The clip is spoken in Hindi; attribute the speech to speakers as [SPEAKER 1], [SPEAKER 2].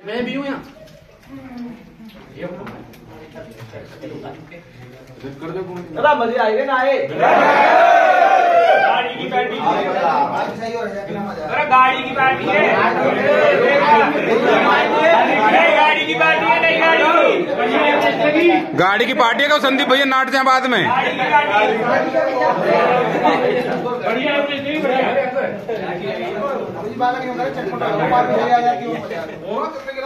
[SPEAKER 1] मैं भी हूँ यहाँ।
[SPEAKER 2] मजे आएंगे ना आए।
[SPEAKER 3] गाड़ी की पार्टी अरे गाड़ी की पार्टी है, गाड़ी की पार्टी है, नहीं
[SPEAKER 4] गाड़ी की पार्टी है। संदीप भैया नाट जाए बाद में।
[SPEAKER 3] बढ़िया